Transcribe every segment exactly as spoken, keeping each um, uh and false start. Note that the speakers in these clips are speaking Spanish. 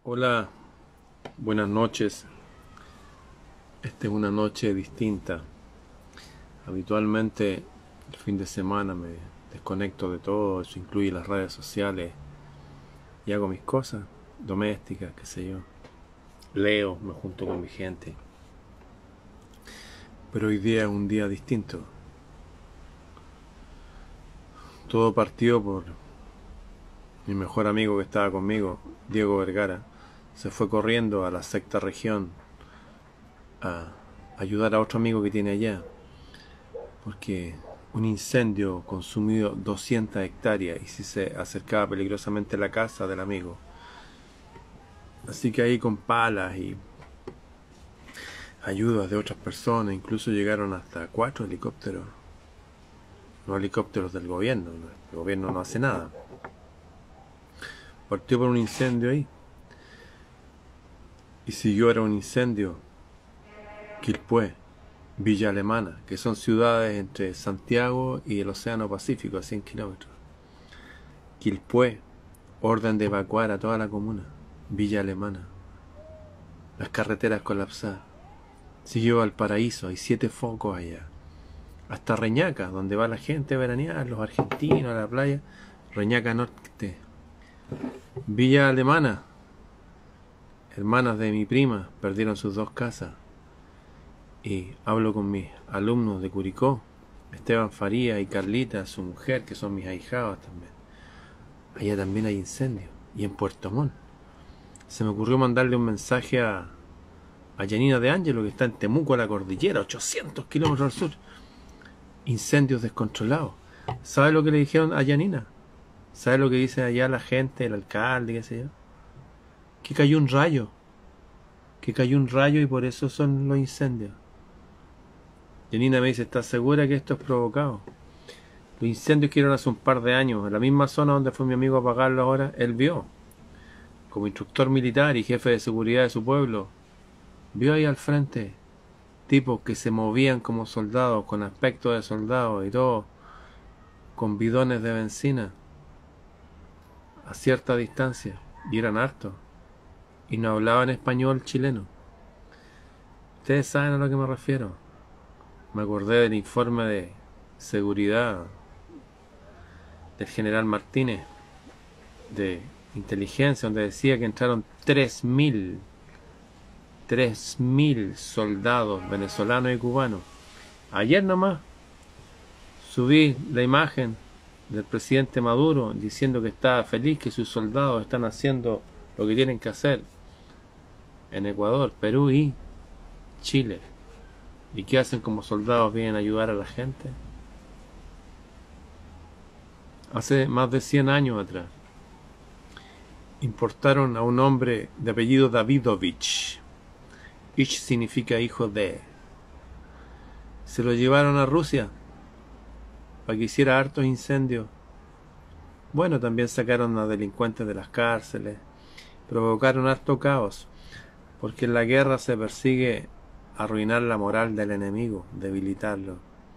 Hola, buenas noches. Esta es una noche distinta. Habitualmente el fin de semana me desconecto de todo, eso incluye las redes sociales y hago mis cosas domésticas, qué sé yo. Leo, me junto con mi gente. Pero hoy día es un día distinto. Todo partió por mi mejor amigo que estaba conmigo, Diego Vergara. Se fue corriendo a la sexta región a ayudar a otro amigo que tiene allá, porque un incendio consumió doscientas hectáreas y si se acercaba peligrosamente a la casa del amigo. Así que ahí con palas y ayudas de otras personas, incluso llegaron hasta cuatro helicópteros. No helicópteros del gobierno, el gobierno no hace nada. Partió por un incendio ahí y siguió ahora un incendio Quilpué, Villa Alemana, que son ciudades entre Santiago y el Océano Pacífico, a cien kilómetros. Quilpué, orden de evacuar a toda la comuna. Villa Alemana, las carreteras colapsadas. Siguió Valparaíso, hay siete focos allá. Hasta Reñaca, donde va la gente a veranear, los argentinos a la playa. Reñaca Norte. Villa Alemana, hermanas de mi prima perdieron sus dos casas. Y hablo con mis alumnos de Curicó, Esteban Faría y Carlita, su mujer, que son mis ahijados también. Allá también hay incendios. Y en Puerto Montt. Se me ocurrió mandarle un mensaje a, a Yanina de Ángelo, que está en Temuco, a la cordillera, ochocientos kilómetros al sur. Incendios descontrolados. ¿Sabe lo que le dijeron a Yanina? ¿Sabe lo que dice allá la gente, el alcalde, qué sé yo? Que cayó un rayo. Que cayó un rayo y por eso son los incendios. Yanina me dice, ¿estás segura que esto es provocado? Los incendios que eran hace un par de años, en la misma zona donde fue mi amigo a apagarlo ahora, él vio. Como instructor militar y jefe de seguridad de su pueblo, vio ahí al frente tipos que se movían como soldados, con aspecto de soldados y todo, con bidones de benzina, a cierta distancia, y eran hartos, y no hablaban español chileno. Ustedes saben a lo que me refiero. Me acordé del informe de seguridad del general Martínez, de inteligencia, donde decía que entraron tres mil tres mil soldados venezolanos y cubanos. Ayer nomás subí la imagen del presidente Maduro diciendo que estaba feliz, que sus soldados están haciendo lo que tienen que hacer en Ecuador, Perú y Chile. ¿Y qué hacen como soldados? ¿Vienen a ayudar a la gente? Hace más de cien años atrás importaron a un hombre de apellido Davidovich. Ich significa hijo de. Se lo llevaron a Rusia para que hiciera hartos incendios. Bueno, también sacaron a delincuentes de las cárceles, provocaron harto caos, porque en la guerra se persigue arruinar la moral del enemigo, debilitarlo.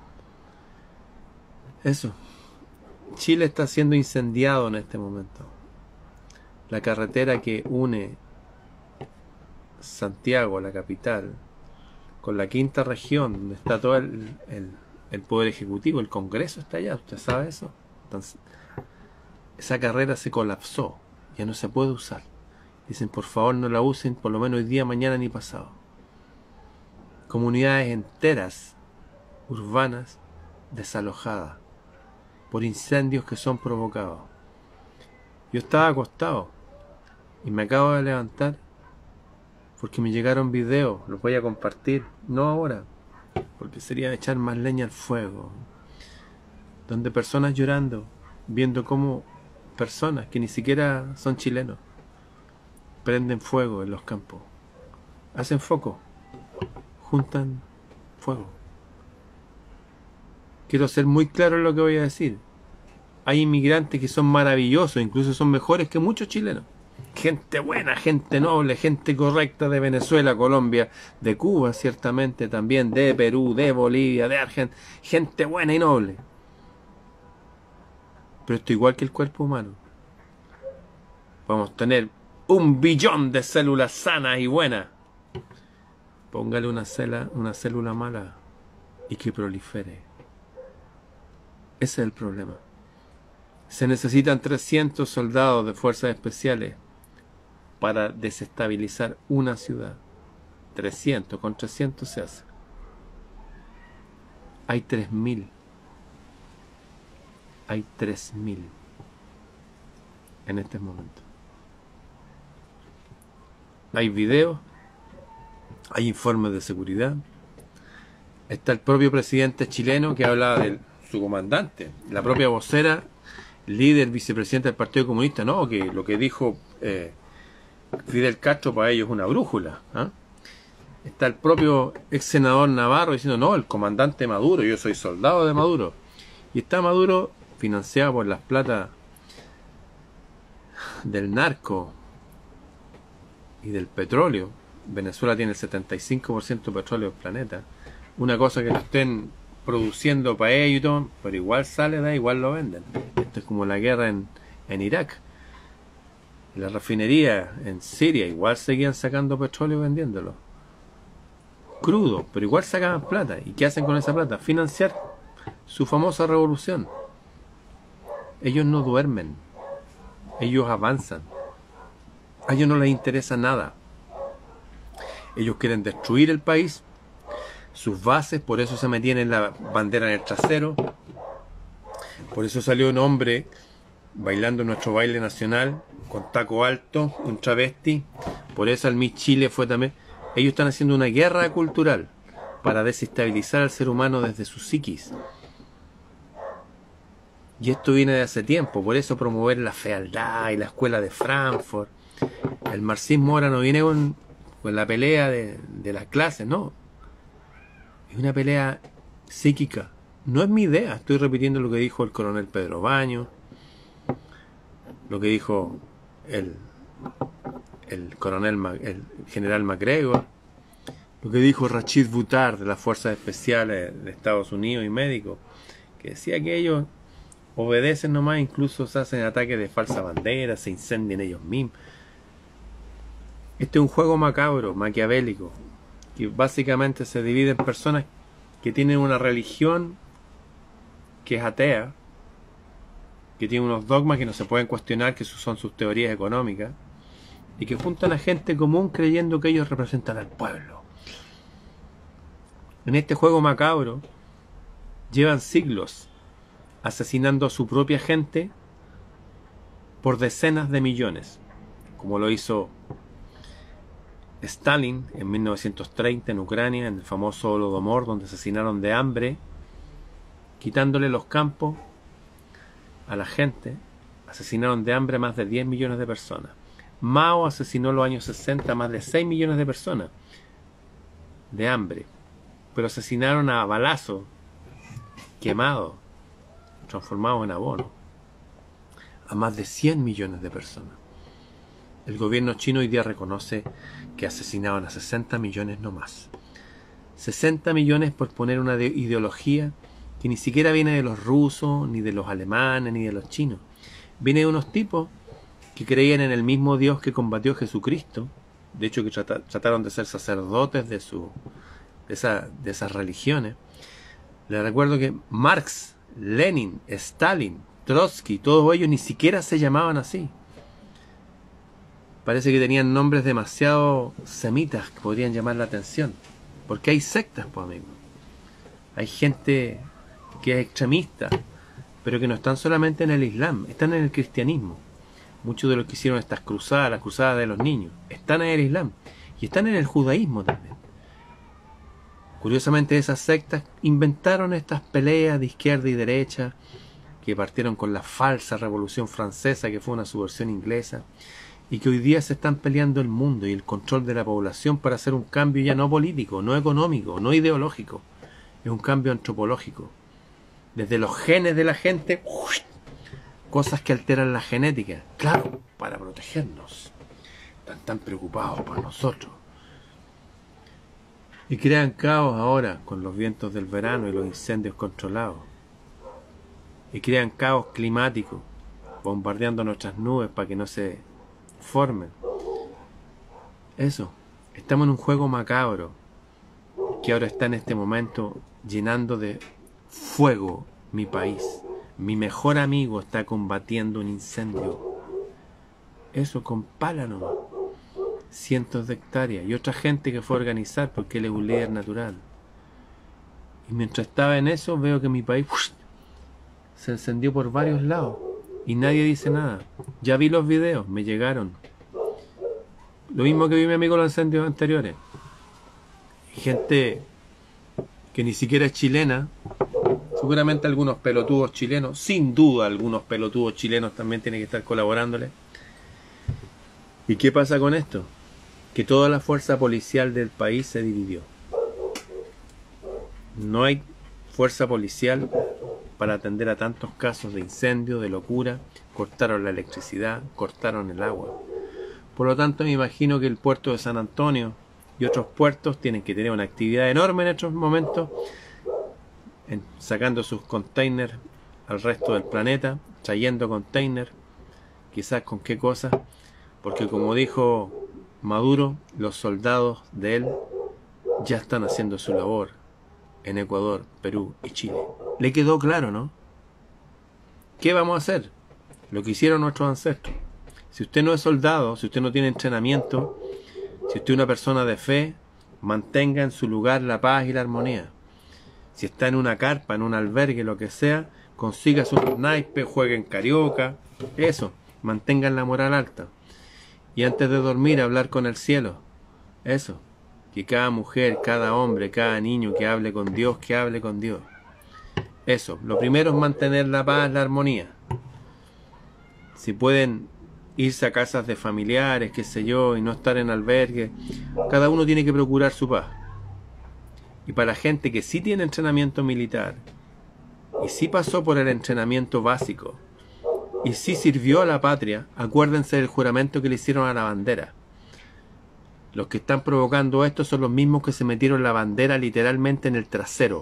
Eso. Chile está siendo incendiado en este momento. La carretera que une Santiago, la capital, con la quinta región, donde está todo el, el, el poder ejecutivo, el Congreso está allá, ¿usted sabe eso? Entonces, esa carrera se colapsó, ya no se puede usar. Dicen, por favor no la usen, por lo menos hoy día, mañana ni pasado. Comunidades enteras, urbanas, desalojadas, por incendios que son provocados. Yo estaba acostado y me acabo de levantar porque me llegaron videos, los voy a compartir, no ahora, porque sería echar más leña al fuego, donde personas llorando, viendo cómo personas que ni siquiera son chilenos prenden fuego en los campos, hacen foco, juntan fuego. Quiero ser muy claro en lo que voy a decir. Hay inmigrantes que son maravillosos, incluso son mejores que muchos chilenos. Gente buena, gente noble, gente correcta de Venezuela, Colombia, de Cuba ciertamente también, de Perú, de Bolivia, de Argentina, gente buena y noble. Pero esto igual que el cuerpo humano. Podemos tener un billón de células sanas y buenas. Póngale una célula, una célula mala y que prolifere. Ese es el problema. Se necesitan trescientos soldados de fuerzas especiales para desestabilizar una ciudad. trescientos, con trescientos se hace. Hay tres mil. Hay tres mil en este momento. Hay videos, hay informes de seguridad. Está el propio presidente chileno que habla de su comandante, la propia vocera, líder, vicepresidente del Partido Comunista, no, que lo que dijo eh, Fidel Castro para ellos es una brújula. ¿eh? Está el propio ex senador Navarro diciendo, no, el comandante Maduro, yo soy soldado de Maduro. Y está Maduro financiado por las plata del narco y del petróleo. Venezuela tiene el setenta y cinco por ciento de petróleo del planeta. Una cosa que lo estén produciendo para ellos y todo, pero igual sale, da, igual lo venden. Esto es como la guerra en, en Irak. La refinería en Siria igual seguían sacando petróleo y vendiéndolo. Crudo, pero igual sacaban plata. ¿Y qué hacen con esa plata? Financiar su famosa revolución. Ellos no duermen. Ellos avanzan. A ellos no les interesa nada. Ellos quieren destruir el país, sus bases, por eso se metían en la bandera en el trasero. Por eso salió un hombre bailando nuestro baile nacional, con taco alto, un travesti. Por eso el Miss Chile fue también. Ellos están haciendo una guerra cultural para desestabilizar al ser humano desde su psiquis. Y esto viene de hace tiempo, por eso promover la fealdad y la escuela de Frankfurt. El marxismo ahora no viene con, con la pelea de, de las clases, no. Es una pelea psíquica. No es mi idea, estoy repitiendo lo que dijo el coronel Pedro Baños, lo que dijo el, el coronel, el general MacGregor, lo que dijo Rachid Buttar de las Fuerzas Especiales de Estados Unidos y médicos, que decía que ellos obedecen nomás, incluso se hacen ataques de falsa bandera, se incendian ellos mismos. Este es un juego macabro, maquiavélico, que básicamente se divide en personas que tienen una religión que es atea, que tiene unos dogmas que no se pueden cuestionar, que son sus teorías económicas, y que juntan a gente común creyendo que ellos representan al pueblo. En este juego macabro llevan siglos asesinando a su propia gente por decenas de millones, como lo hizo Stalin en mil novecientos treinta en Ucrania, en el famoso Holodomor, donde asesinaron de hambre, quitándole los campos a la gente. Asesinaron de hambre a más de diez millones de personas. Mao asesinó en los años sesenta a más de seis millones de personas de hambre, pero asesinaron a balazos, quemados, transformados en abono, a más de cien millones de personas. El gobierno chino hoy día reconoce que asesinaron a sesenta millones no más. sesenta millones por poner una ideología que ni siquiera viene de los rusos, ni de los alemanes, ni de los chinos. Viene de unos tipos que creían en el mismo Dios que combatió Jesucristo. De hecho, que trata, trataron de ser sacerdotes de, su, de, esa, de esas religiones. Les recuerdo que Marx, Lenin, Stalin, Trotsky, todos ellos ni siquiera se llamaban así. Parece que tenían nombres demasiado semitas que podrían llamar la atención. Porque hay sectas, pues, amigos. Hay gente que es extremista, pero que no están solamente en el Islam, están en el cristianismo. Muchos de los que hicieron estas cruzadas, las cruzadas de los niños, están en el Islam y están en el judaísmo también. Curiosamente, esas sectas inventaron estas peleas de izquierda y derecha que partieron con la falsa Revolución Francesa, que fue una subversión inglesa, y que hoy día se están peleando el mundo y el control de la población para hacer un cambio ya no político, no económico, no ideológico, es un cambio antropológico. Desde los genes de la gente, cosas que alteran la genética, claro, para protegernos. Están tan preocupados por nosotros. Y crean caos ahora con los vientos del verano y los incendios controlados. Y crean caos climático, bombardeando nuestras nubes para que no se formen. Eso. Estamos en un juego macabro que ahora está en este momento llenando de fuego mi país. Mi mejor amigo está combatiendo un incendio. Eso, con pala nomás. Cientos de hectáreas. Y otra gente que fue a organizar porque él es un líder natural. Y mientras estaba en eso, veo que mi país ¡ush! Se encendió por varios lados. Y nadie dice nada. Ya vi los videos, me llegaron. Lo mismo que vi mi amigo en los incendios anteriores. Gente que ni siquiera es chilena. Seguramente algunos pelotudos chilenos. Sin duda algunos pelotudos chilenos también tienen que estar colaborándole. ¿Y qué pasa con esto? Que toda la fuerza policial del país se dividió. No hay fuerza policial para atender a tantos casos de incendio, de locura. Cortaron la electricidad, cortaron el agua. Por lo tanto, me imagino que el puerto de San Antonio y otros puertos tienen que tener una actividad enorme en estos momentos, en, sacando sus containers al resto del planeta, trayendo containers, quizás con qué cosa, porque como dijo Maduro, los soldados de él ya están haciendo su labor en Ecuador, Perú y Chile. ¿Le quedó claro, no? ¿Qué vamos a hacer? Lo que hicieron nuestros ancestros. Si usted no es soldado, si usted no tiene entrenamiento, si usted es una persona de fe, mantenga en su lugar la paz y la armonía. Si está en una carpa, en un albergue, lo que sea, consiga sus naipes, jueguen carioca, eso, mantengan la moral alta. Y antes de dormir, hablar con el cielo, eso, que cada mujer, cada hombre, cada niño que hable con Dios, que hable con Dios. Eso, lo primero es mantener la paz, la armonía. Si pueden irse a casas de familiares, qué sé yo, y no estar en albergue, cada uno tiene que procurar su paz. Y para la gente que sí tiene entrenamiento militar, y sí pasó por el entrenamiento básico, y sí sirvió a la patria, acuérdense del juramento que le hicieron a la bandera. Los que están provocando esto son los mismos que se metieron la bandera literalmente en el trasero.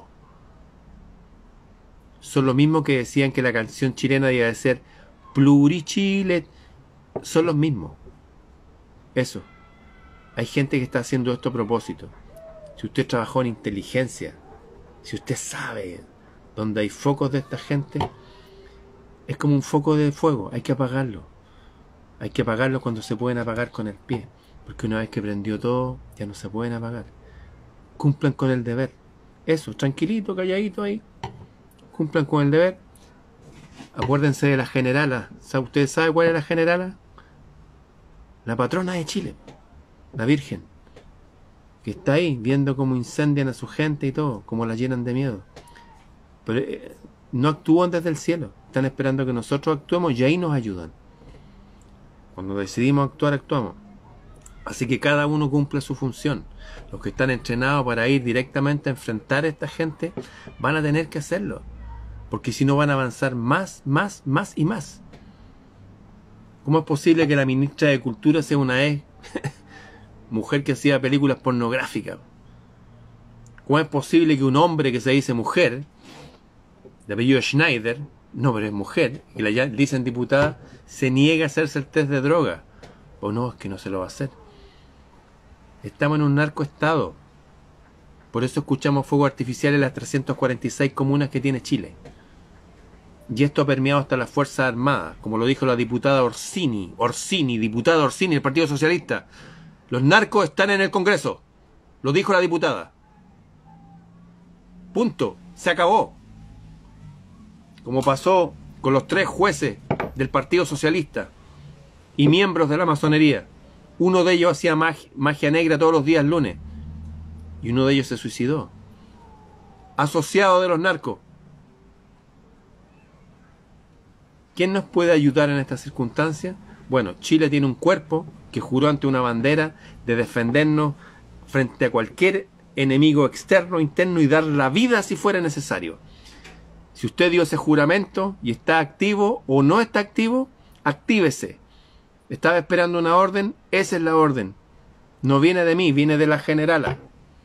Son los mismos que decían que la canción chilena debía de ser Plurichile. Son los mismos. Eso. Hay gente que está haciendo esto a propósito. Si usted trabajó en inteligencia, si usted sabe dónde hay focos de esta gente, es como un foco de fuego. Hay que apagarlo. Hay que apagarlo cuando se pueden apagar con el pie. Porque una vez que prendió todo, ya no se pueden apagar. Cumplan con el deber. Eso, tranquilito, calladito ahí. Cumplan con el deber. Acuérdense de la generala. ¿Usted sabe cuál es la generala? La patrona de Chile, la Virgen, que está ahí viendo cómo incendian a su gente y todo, cómo la llenan de miedo. Pero eh, no actúan desde el cielo, están esperando que nosotros actuemos y ahí nos ayudan. Cuando decidimos actuar, actuamos. Así que cada uno cumple su función. Los que están entrenados para ir directamente a enfrentar a esta gente van a tener que hacerlo, porque si no van a avanzar más, más, más y más. ¿Cómo es posible que la ministra de Cultura sea una ex mujer que hacía películas pornográficas? ¿Cómo es posible que un hombre que se dice mujer, de apellido Schneider, no, pero es mujer, y la dicen diputada, se niega a hacerse el test de droga? Pues no, es que no se lo va a hacer. Estamos en un narcoestado. Por eso escuchamos fuego artificial en las trescientas cuarenta y seis comunas que tiene Chile. Y esto ha permeado hasta las Fuerzas Armadas, como lo dijo la diputada Orsini, Orsini, diputada Orsini del Partido Socialista. Los narcos están en el Congreso. Lo dijo la diputada. Punto. Se acabó. Como pasó con los tres jueces del Partido Socialista y miembros de la masonería. Uno de ellos hacía magia, magia negra todos los días lunes. Y uno de ellos se suicidó. Asociado de los narcos. ¿Quién nos puede ayudar en estas circunstancias? Bueno, Chile tiene un cuerpo que juró ante una bandera de defendernos frente a cualquier enemigo externo, interno y dar la vida si fuera necesario. Si usted dio ese juramento y está activo o no está activo, actívese. Estaba esperando una orden, esa es la orden. No viene de mí, viene de la generala.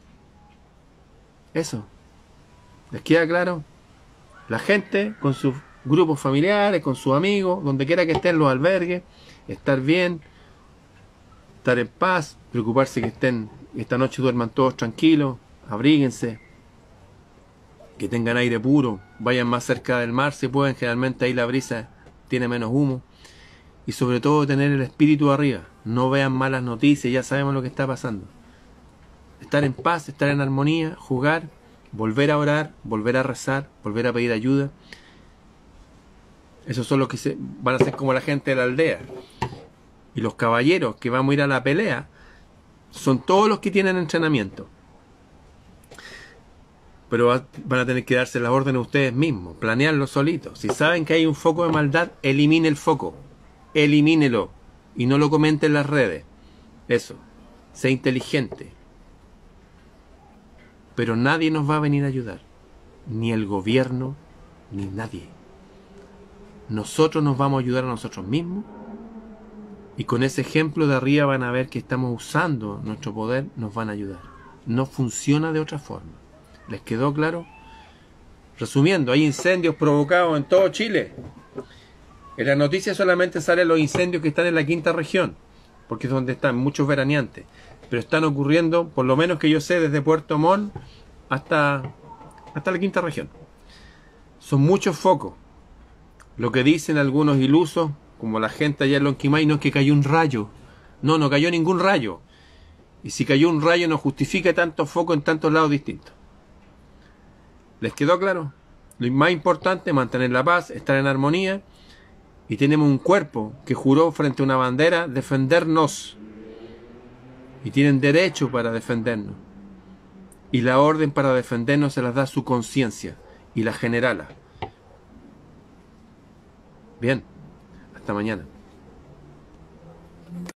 Eso. ¿Les queda claro? La gente con sus grupos familiares, con sus amigos, donde quiera que estén los albergues, estar bien, estar en paz, preocuparse que estén esta noche duerman todos tranquilos, abríguense, que tengan aire puro, vayan más cerca del mar si pueden, generalmente ahí la brisa tiene menos humo, y sobre todo tener el espíritu arriba, no vean malas noticias, ya sabemos lo que está pasando. Estar en paz, estar en armonía, jugar, volver a orar, volver a rezar, volver a pedir ayuda. Esos son los que se, van a ser como la gente de la aldea. Y los caballeros que vamos a ir a la pelea son todos los que tienen entrenamiento. Pero van a tener que darse las órdenes ustedes mismos, planearlo solitos. Si saben que hay un foco de maldad, elimine el foco, elimínelo y no lo comente en las redes. Eso, sé inteligente. Pero nadie nos va a venir a ayudar, ni el gobierno, ni nadie. Nosotros nos vamos a ayudar a nosotros mismos, y con ese ejemplo de arriba van a ver que estamos usando nuestro poder, nos van a ayudar. No funciona de otra forma. ¿Les quedó claro? Resumiendo, hay incendios provocados en todo Chile. En las noticias solamente salen los incendios que están en la quinta región, porque es donde están muchos veraneantes. Pero están ocurriendo, por lo menos que yo sé, desde Puerto Montt hasta, hasta la quinta región. Son muchos focos. Lo que dicen algunos ilusos, como la gente allá en Lonquimay, no es que cayó un rayo. No, no cayó ningún rayo. Y si cayó un rayo no justifica tantos focos en tantos lados distintos. ¿Les quedó claro? Lo más importante, mantener la paz, estar en armonía. Y tenemos un cuerpo que juró frente a una bandera defendernos. Y tienen derecho para defendernos. Y la orden para defendernos se las da su conciencia. Y la generala. Bien. Hasta mañana.